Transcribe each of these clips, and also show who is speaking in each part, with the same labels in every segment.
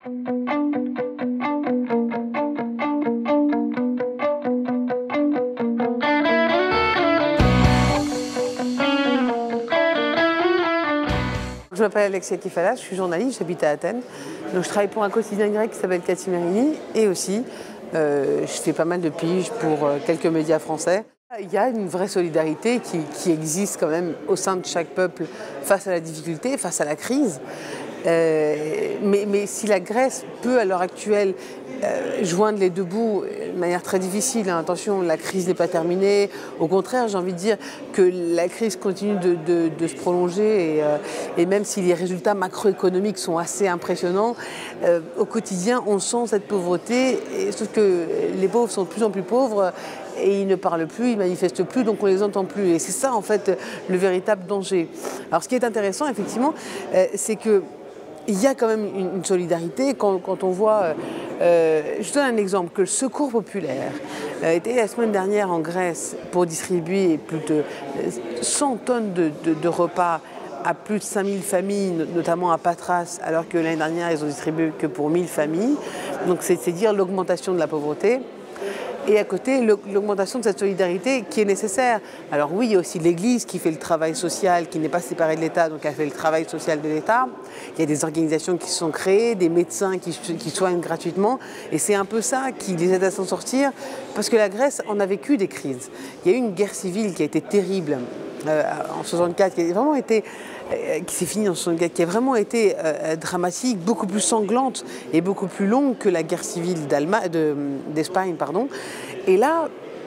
Speaker 1: Je m'appelle Alexia Kefalas, je suis journaliste, j'habite à Athènes. Donc je travaille pour un quotidien grec qui s'appelle Kathimerini et aussi je fais pas mal de piges pour quelques médias français. Il y a une vraie solidarité qui existe quand même au sein de chaque peuple face à la difficulté, face à la crise. Mais si la Grèce peut à l'heure actuelle joindre les deux bouts de manière très difficile, hein, attention, la crise n'est pas terminée, au contraire j'ai envie de dire que la crise continue de se prolonger et même si les résultats macroéconomiques sont assez impressionnants, au quotidien on sent cette pauvreté, sauf que les pauvres sont de plus en plus pauvres et ils ne parlent plus, ils ne manifestent plus, donc on ne les entend plus. Et c'est ça en fait le véritable danger. Alors ce qui est intéressant effectivement, c'est que il y a quand même une solidarité quand on voit, je donne un exemple, que le Secours populaire était la semaine dernière en Grèce pour distribuer plus de 100 tonnes de repas à plus de 5000 familles, notamment à Patras, alors que l'année dernière ils ont distribué que pour 1000 familles. Donc c'est dire l'augmentation de la pauvreté. Et à côté, l'augmentation de cette solidarité qui est nécessaire. Alors oui, il y a aussi l'Église qui fait le travail social, qui n'est pas séparée de l'État, donc elle fait le travail social de l'État. Il y a des organisations qui se sont créées, des médecins qui soignent gratuitement. Et c'est un peu ça qui les aide à s'en sortir, parce que la Grèce en a vécu des crises. Il y a eu une guerre civile qui a été terrible en 64, qui s'est finie en 64, qui a vraiment été dramatique, beaucoup plus sanglante et beaucoup plus longue que la guerre civile d'Espagne. Et là,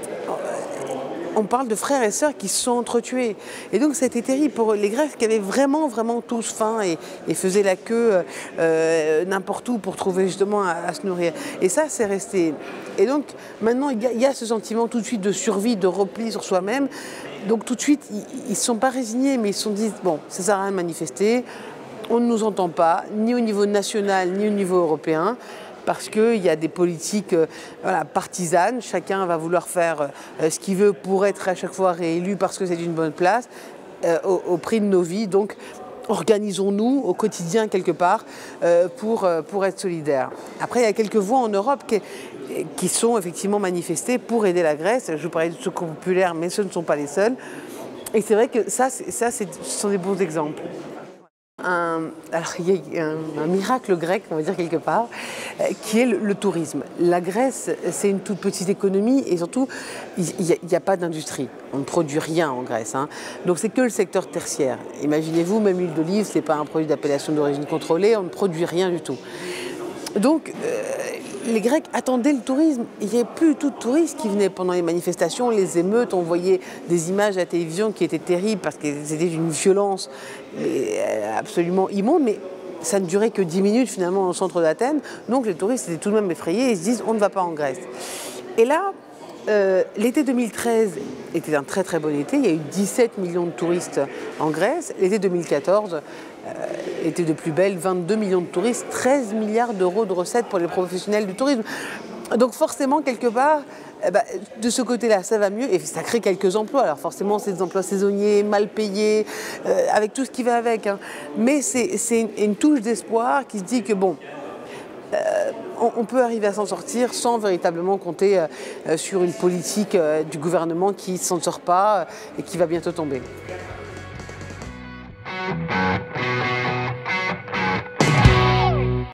Speaker 1: on parle de frères et sœurs qui se sont entretués. Et donc ça a été terrible pour les Grecs qui avaient vraiment tous faim et faisaient la queue n'importe où pour trouver justement à se nourrir. Et ça, c'est resté. Et donc maintenant, il y a ce sentiment tout de suite de survie, de repli sur soi-même. Donc tout de suite, ils ne se sont pas résignés, mais ils se sont dit, bon, ça ne sert à rien de manifester, on ne nous entend pas, ni au niveau national, ni au niveau européen, parce qu'il y a des politiques partisanes, chacun va vouloir faire ce qu'il veut pour être à chaque fois réélu parce que c'est une bonne place, au prix de nos vies. Donc organisons-nous au quotidien quelque part pour être solidaires. Après, il y a quelques voix en Europe qui sont effectivement manifestées pour aider la Grèce. Je vous parlais du Secours populaire, mais ce ne sont pas les seuls. Et c'est vrai que ce sont des bons exemples. Alors il y a un miracle grec, on va dire quelque part, qui est le tourisme. La Grèce, c'est une toute petite économie et surtout, il n'y a pas d'industrie. On ne produit rien en Grèce. Hein. Donc c'est que le secteur tertiaire. Imaginez-vous, même l'huile d'olive, ce n'est pas un produit d'appellation d'origine contrôlée, on ne produit rien du tout. Donc les Grecs attendaient le tourisme. Il n'y avait plus du tout de touristes qui venaient pendant les manifestations, les émeutes. On voyait des images à la télévision qui étaient terribles parce que c'était d'une violence absolument immonde. Mais ça ne durait que 10 minutes finalement au centre d'Athènes. Donc les touristes étaient tout de même effrayés et ils se disent on ne va pas en Grèce. Et là, l'été 2013 était un très bon été. Il y a eu 17 millions de touristes en Grèce. L'été 2014 était de plus belle, 22 millions de touristes, 13 milliards d'euros de recettes pour les professionnels du tourisme. Donc forcément, quelque part, de ce côté-là, ça va mieux et ça crée quelques emplois. Alors forcément, c'est des emplois saisonniers, mal payés, avec tout ce qui va avec. Hein. Mais c'est une touche d'espoir qui se dit que bon, on peut arriver à s'en sortir sans véritablement compter sur une politique du gouvernement qui ne s'en sort pas et qui va bientôt tomber.